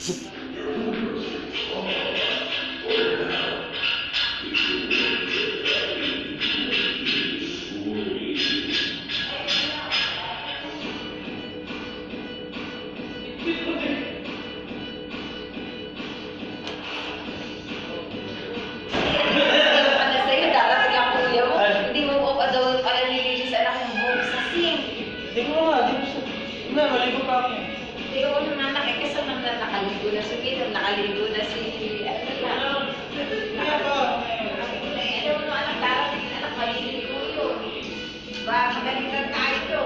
Nakaligo na si... anak darating na nakaligo yun. Magalitan tayo.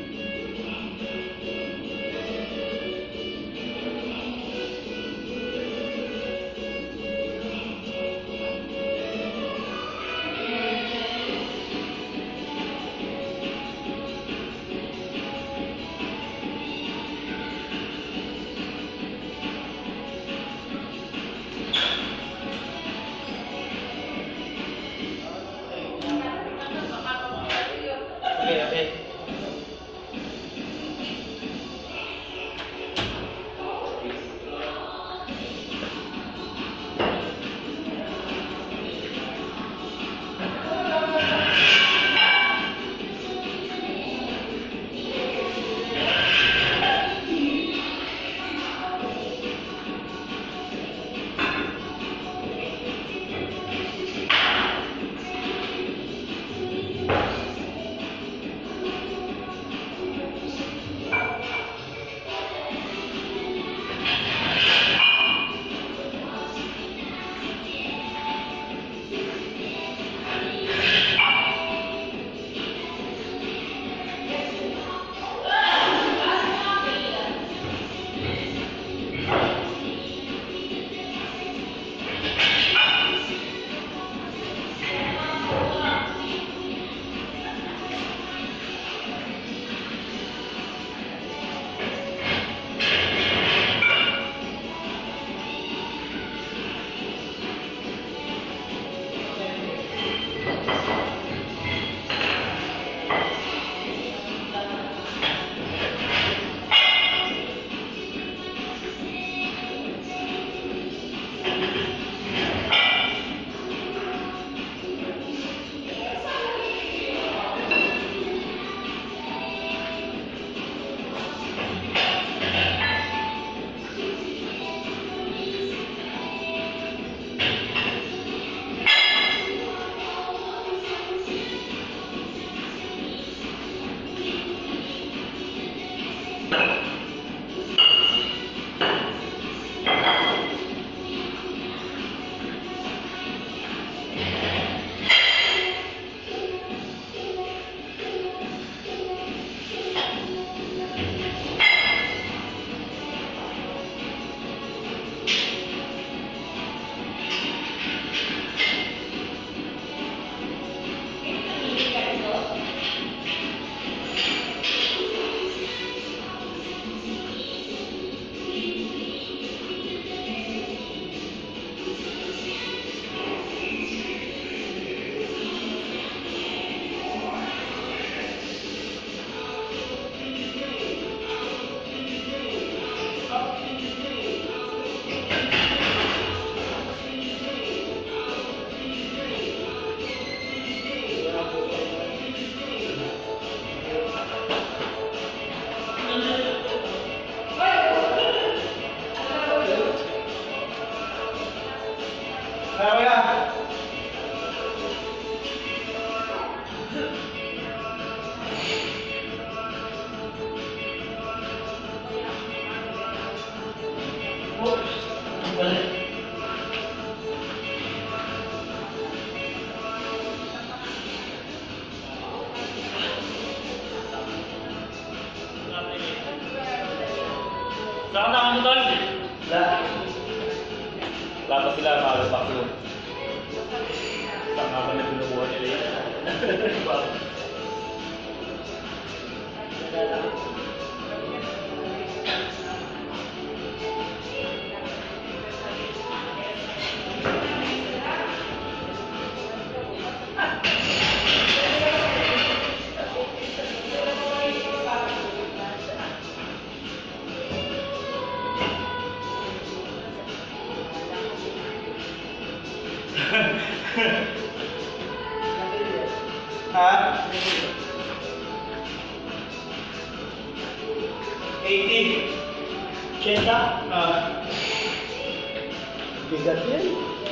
Saan ka mo tol? Wala. Wala pa sila makalupak yun. Saan nga ba na binubuha nila yun? Ha? 80. Cheta? Ah. Bigat yan.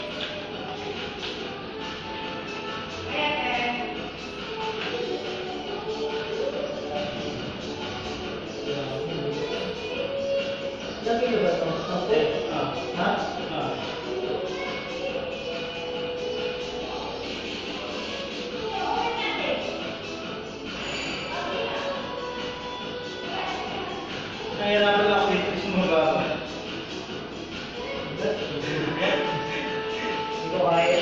Lagi na ba ito? Sampo? Ah. Ha? Ah. Nahirapan lang ako dito sa mga baba. Hindi ko kaya.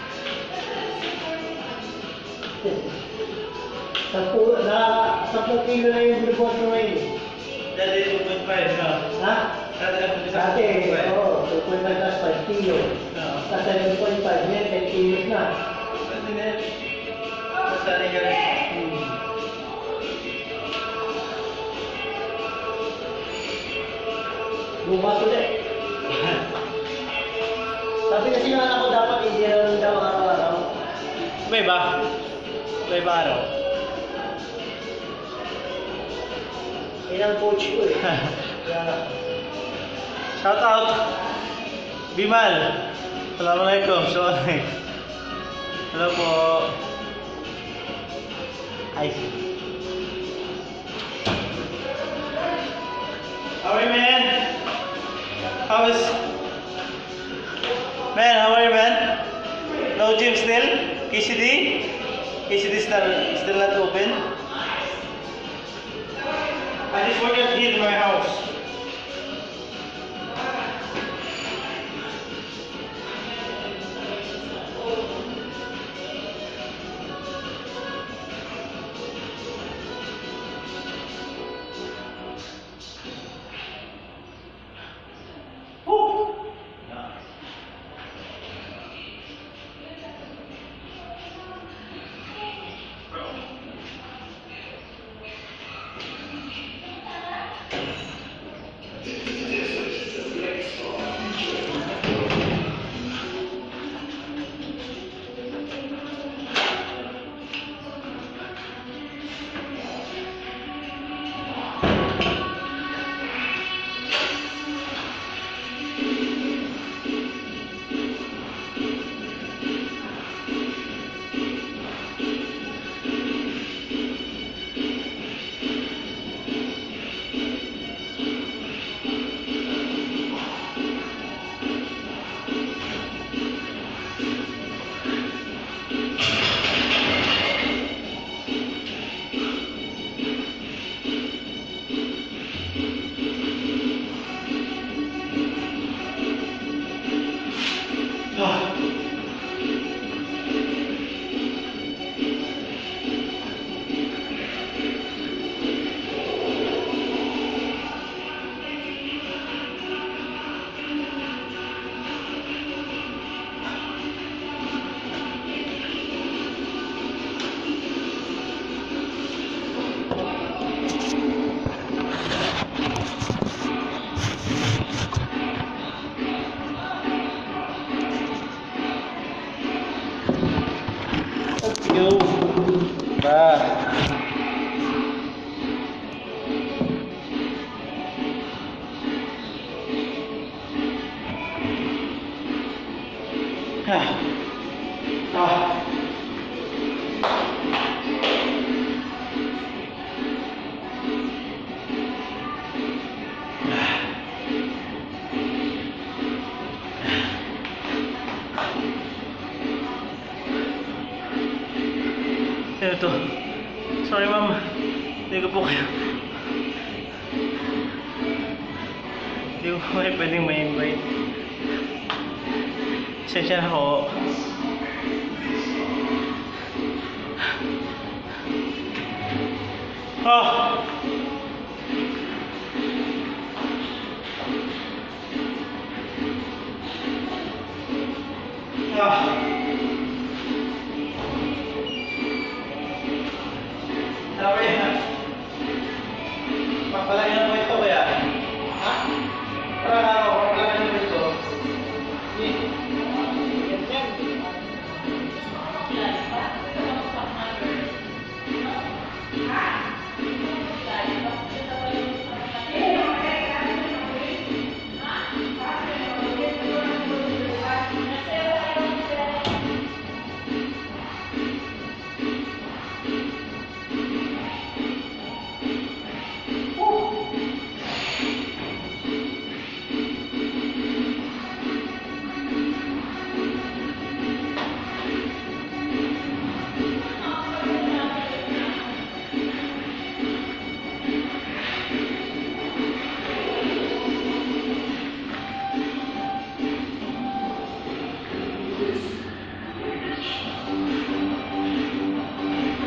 10 kilo na yung billboard mo ngayon. Dati 2.5 na. Ha? Dati ako sa Dati, 2.5. oo, 2.5 plus 5 kilo. Oo. Sa 7.5, yan, 10 kilos na. Dati na yan. Basta rin ka rin. Bukas ulit. Sabi kasi ng anak ko dapat hindi na daw araw-araw. May ba? May ba araw? Yan ang coach ko eh. Kaya, Shout out! Bimal! Assalamualaikum. Sorry. Hello po. Hi. How are you, man? Man, how are you, man? No gym still? KCD? KCD still not open? I just work out here in my house. Woo! Yo. Ba. Ito. Sorry, ma'am. Hindi ko po kayo. Hindi ko po kayo pwedeng ma-invite. Sensya na ako. Ah! Ah! Sabi na. Pagpalagyan mo ito kaya? Ha? Para na ako, pagpalagyan mo ito.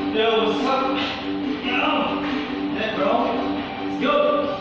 Yo, what's up? Yo. Hey, bro. Let's go.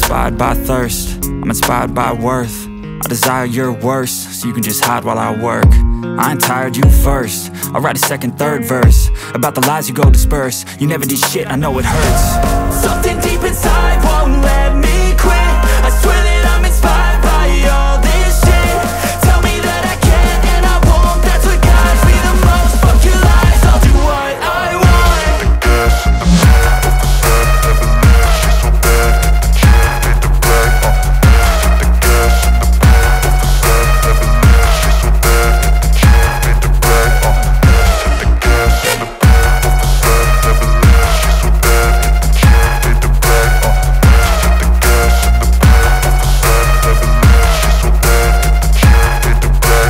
inspired by thirst, I'm inspired by worth. I desire your worst, so you can just hide while I work. I ain't tired, you first. I'll write a second, third verse about the lies you go disperse. You never did shit, I know it hurts. Something deep inside won't let me quit. I swear that I'm inspired by all this shit. Tell me that I can't and I won't. That's what guides me the most. Fuck your lies, I'll do what I want. The gas in the back of the set, never leave. She's so bad, she made the black. The gas in the back of the set, never leave. She's so bad, she made the black. The gas in the back of the set, never leave. She's so bad, she made the black. The gas in the back of the set, never leave. She's so bad, she made the black.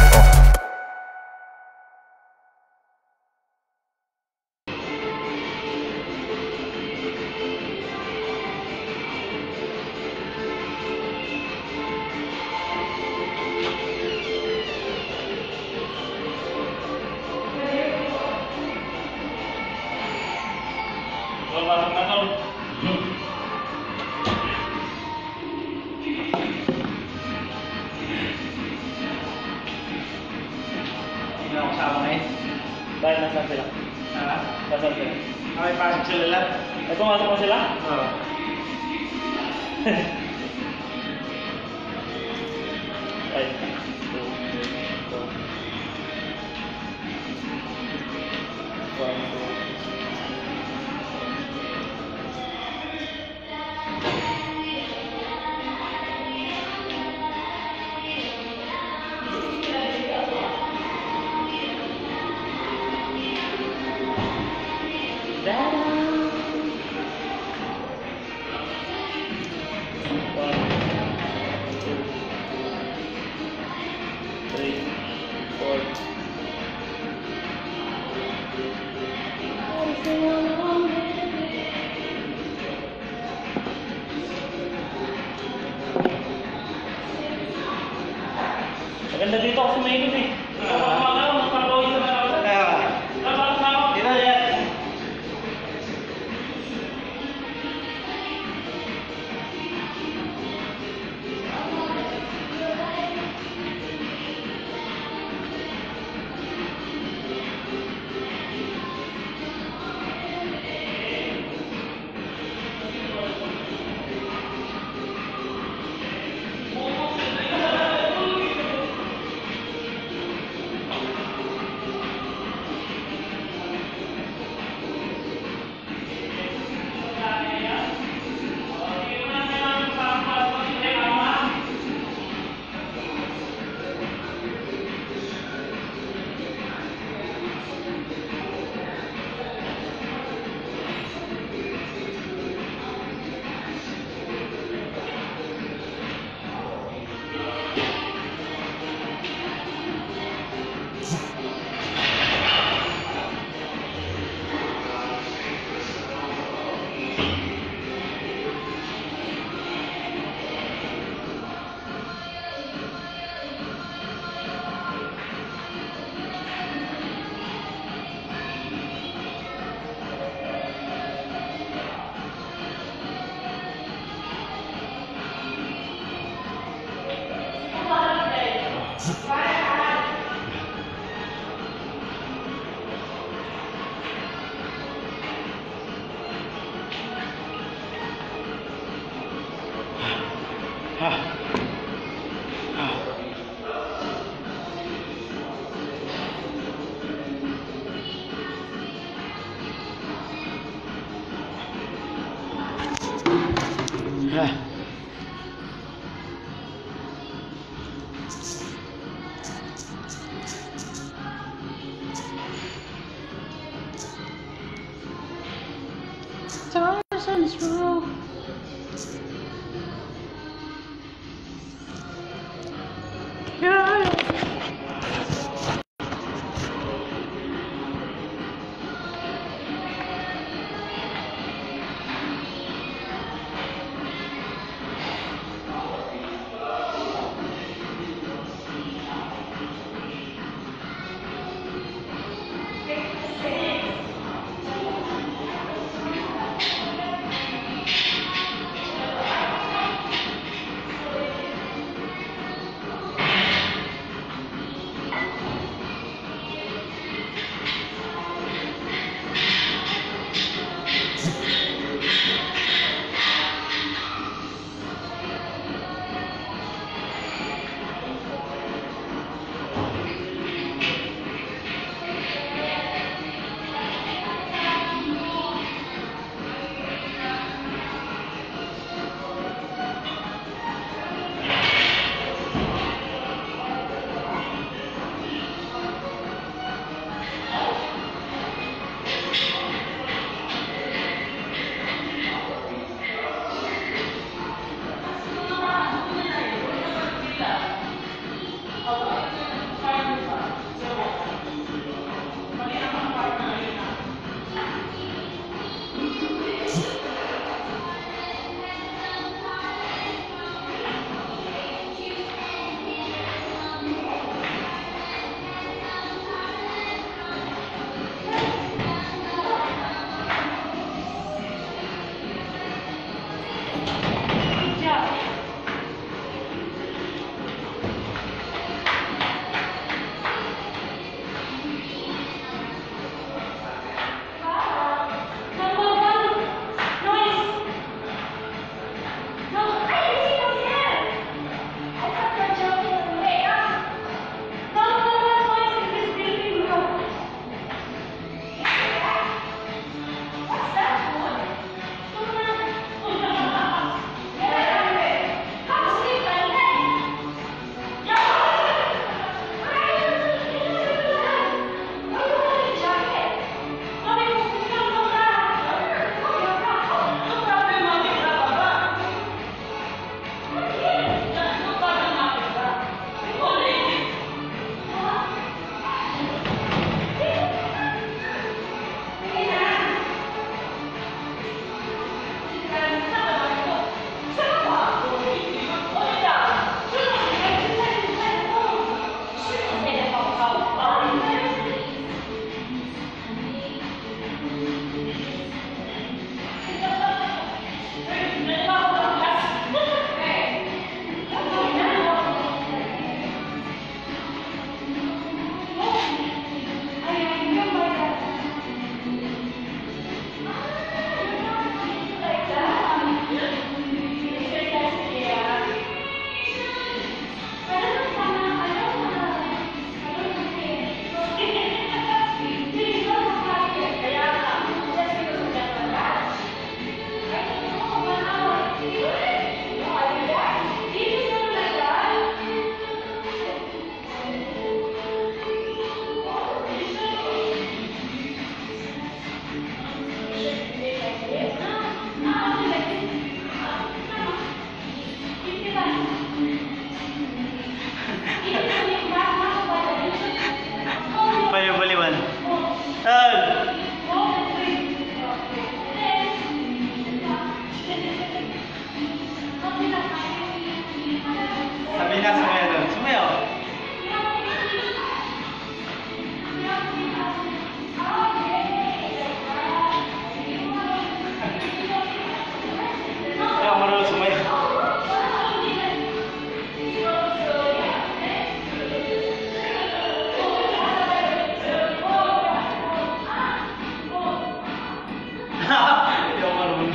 Pasok na tol. Hindi na ako kasama ngayon. Dahil nasaan sila? Ha? Nasaan sila? Okay, pasok sila lahat. Ay, pumasok na sila? Oo. Ay. Maganda dito kasi mainit eh. Magpapawis na ako. Napasok na ako. Dito yan. Tarzan's rule. Yeah. Hindi na sumayo doon. Sumayo. Ayaw marunong sumayo. Ayaw marunong.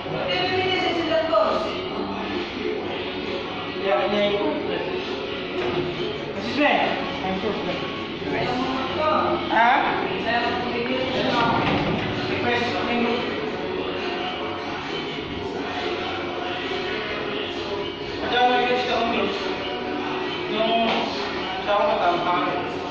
Pero minsan sila course. Yeah, yeah, Kasi siya eh. I'm sure siya. Ha? Request menu. Ada may gusto kami. Yung sa ako matama.